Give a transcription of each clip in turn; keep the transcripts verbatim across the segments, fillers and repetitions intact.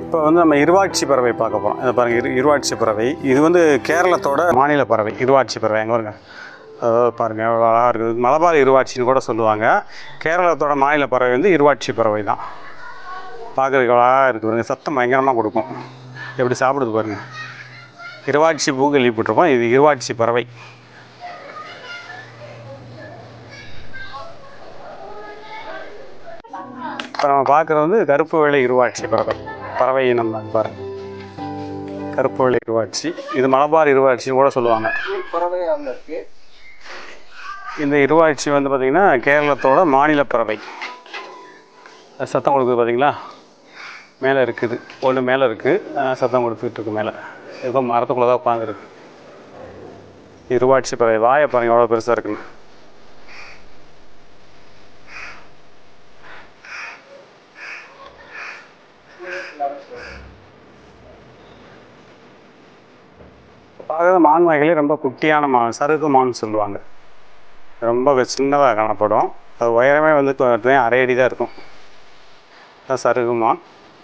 இப்போ வந்து நம்ம இருவாட்சி பறவை பார்க்க போகிறோம். இதை பாருங்கள், இரு இருவாட்சி பறவை. இது வந்து கேரளத்தோட மாநில பறவை இருவாட்சி பறவை. எங்கே வருங்க, அதாவது பாருங்கள் எவ்வளோ அழகாக இருக்குது. மலபார் இருவாட்சின்னு கூட சொல்லுவாங்க. கேரளத்தோட மாநில பறவை வந்து இருவாட்சி பறவை தான். பார்க்குறதுக்கு அழகாக இருக்குது பாருங்கள். சத்தம் பயங்கரமாக கொடுக்கும். எப்படி சாப்பிடுது பாருங்கள். இருவாட்சி பூ கேள்விப்பட்டிருக்கோம். இது இருவாட்சி பறவை. இப்போ நம்ம பார்க்குறது வந்து கருப்பு வெள்ளை இருவாட்சி பறவை பறவை இனம் தான். பாருங்கள், கருப்பு வெள்ளை இருவாட்சி. இது மலபார் இருவாட்சின்னு கூட சொல்லுவாங்க. இந்த இருவாட்சி வந்து பார்த்திங்கன்னா கேரளத்தோட மாநில பறவை. சத்தம் கொடுக்குது பார்த்தீங்களா, மேலே இருக்குது. ஒன்று மேலே இருக்குது, சத்தம் கொடுத்துக்கிட்டு இருக்கு. மேலே ஏதோ மரத்துக்குள்ளே தான் உட்காந்துருக்கு. இருவாட்சி பறவை. வாயை பாருங்கள் எவ்வளோ பெருசாக இருக்குன்னு. பார்க்குறது மான் வகைகளே ரொம்ப குட்டியான மான், சருகு மான் சொல்லுவாங்க. ரொம்ப சின்னதாக காணப்படும். அது உயரமே வந்து அரை அடி தான் இருக்கும். அதுதான் சருகு மான்.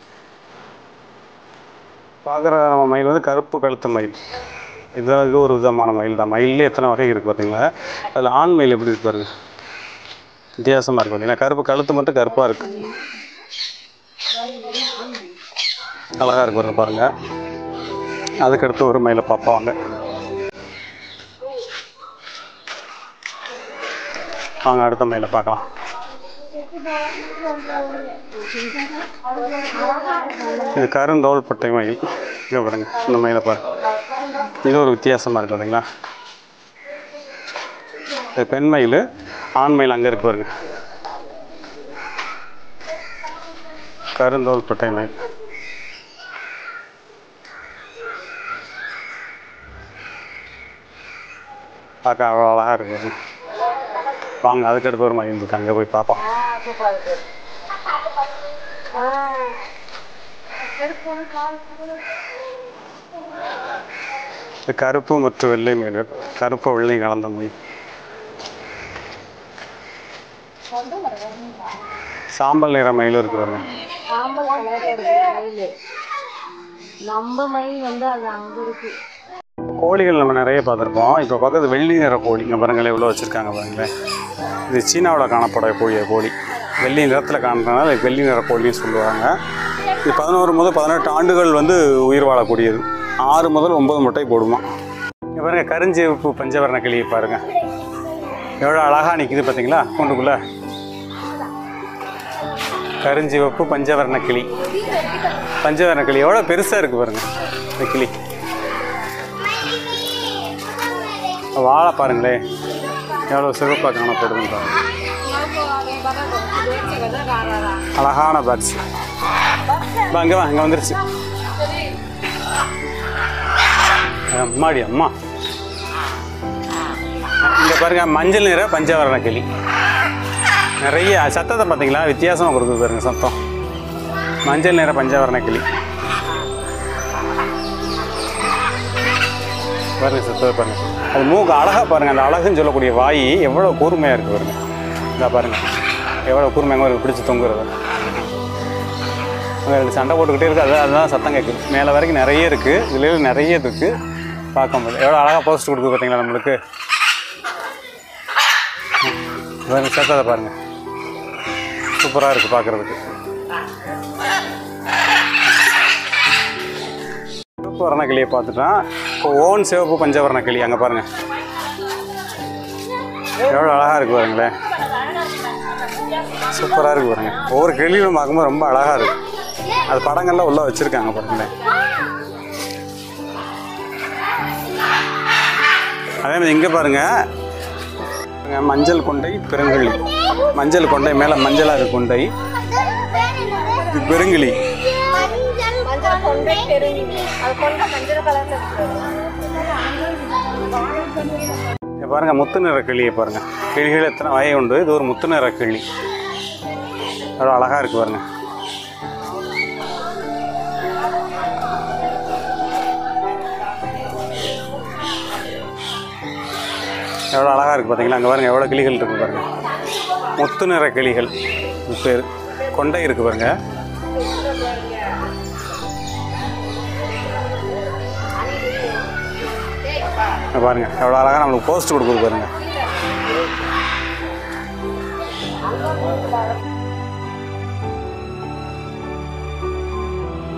பார்க்குற நம்ம மயில் வந்து கருப்பு கழுத்து மயில். இதுதான் இது ஒரு விதமான மயில் தான். மயிலே எத்தனை வகை இருக்குது பார்த்தீங்களா. அதில் ஆண் மயில் எப்படி இருக்கு பாருங்க, வித்தியாசமாக இருக்கும் பார்த்தீங்கன்னா. கருப்பு கழுத்து மட்டும் கருப்பாக இருக்குது, அழகாக இருக்கு பாருங்க. பாருங்கள், அதுக்கடுத்து ஒரு மயிலை பார்ப்பாங்க. வாங்க அடுத்த மயிலை பார்க்கலாம். இது கருந்தோல் பட்டை மயில். இங்கே பாருங்க, இந்த மயிலை பாருங்க. இது ஒரு வித்தியாசமாக இருக்குது பார்த்தீங்களா. இது பெண் மயில். ஆண் மயில் அங்கே இருக்கு பாருங்க, கருந்தோல் பட்டை மயில். பார்க்க அவ்வளோ அழகாக இருக்குது. வாங்க அதுக்கடுத்து ஒரு மயில் இருக்கு, அங்கே போய் பார்ப்போம். இது கருப்பு மற்றும் வெள்ளை மயில். கருப்பு வெள்ளை கலந்த மயில். சாம்பல் நிற மயிலும் இருக்கு பாருங்க. கோழிகள் நம்ம நிறைய பார்த்துருப்போம். இப்போ பார்க்கறது வெள்ளி நிற கோழி. இங்கே பாருங்களேன் எவ்வளோ வச்சுருக்காங்க பாருங்களேன். இது சீனாவில் காணப்பட கோழிய கோழி. வெள்ளி நிறத்தில் காணப்படுறதுனால வெள்ளி நிற கோழின்னு சொல்லுவாங்க. இது பதினோரு முதல் பதினெட்டு ஆண்டுகள் வந்து உயிர் வாழக்கூடியது. ஆறு முதல் ஒன்பது முட்டை போடுமா. இங்கே பாருங்கள், கருஞ்சிவப்பு பஞ்சவர்ண கிளியை பாருங்கள் எவ்வளோ அழகாக நிற்கிது பார்த்தீங்களா கூண்டுக்குள்ளே. கருஞ்சிவப்பு பஞ்சவர்ண கிளி. பஞ்சவர்ண கிளி எவ்வளோ பெருசாக இருக்குது பாருங்கள் இந்த கிளி. வாழை பாருங்களேன் எவ்வளோ சிறப்பாக காணப்படுதுன்னு பாருங்கள். அழகான பேர்ட்ஸ். அங்கே வா, இங்கே வந்துருச்சு. அம்மாடி அம்மா. இங்கே பாருங்கள், மஞ்சள் நிற பஞ்சவர்ண கிளி. நிறைய சத்தத்தை பார்த்தீங்களா, வித்தியாசமாக கொடுக்குது பாருங்க சத்தம். மஞ்சள் நிற பஞ்சவர்ண கிளி பாருங்க, சத்தத்தை பாருங்க. அது மூக்கு அழகாக பாருங்கள். அந்த அழகுன்னு சொல்லக்கூடிய வாய் எவ்வளோ கூர்மையாக இருக்குது பாருங்க. இதாக பாருங்கள் எவ்வளோ கூர்மையாக ஒரு பிடிச்சி தொங்குறது. அங்கே ரெண்டு சண்டை போட்டுக்கிட்டே இருக்குது. அது அதுதான் சத்தம் கேட்குது. மேலே வரைக்கும் நிறைய இருக்குது, இதுலேயே நிறைய இருக்குது. பார்க்கும்போது எவ்வளோ அழகாக போஸ்ட் கொடுக்குது பார்த்தீங்களா நம்மளுக்கு. சத்தத்தை பாருங்கள், சூப்பராக இருக்குது பார்க்குறதுக்கு. சிவப்பு வர்ண கிளியை பார்த்துட்டான். இப்போ ஓன் சிவப்பு பஞ்சவர்ண கிளி அங்கே பாருங்கள் எவ்வளோ அழகாக இருக்குது பாருங்களேன். சூப்பராக இருக்குது பாருங்க. ஒவ்வொரு கிளியும் பார்க்கும்போது ரொம்ப அழகாக இருக்குது. அது படங்கள்லாம் உள்ளே வச்சுருக்காங்க பாருங்களேன். அதே மாதிரி இங்கே பாருங்கள், மஞ்சள் கொண்டை பெருங்கிளி. மஞ்சள் கொண்டை மேலே மஞ்சளாக இருக்கு கொண்டை. இது பெருங்கிளி. பாருங்க முத்து நிற கிளியை பாருங்க. கிளிகள் எத்தனை வகை உண்டு. இது ஒரு முத்து நிற கிளி. அவ்வளோ அழகாக இருக்கு பாருங்க. எவ்வளோ அழகாக இருக்குது பார்த்தீங்களா. அங்கே பாருங்கள் எவ்வளோ கிளிகள் இருக்குது பாருங்கள். முத்து நிற கிளிகள் பேர். கொண்டை இருக்குது பாருங்கள். பாருங்கள் எவ்வளோ அழகாக நம்மளுக்கு போஸ்ட் கொடுக்குது பாருங்கள்.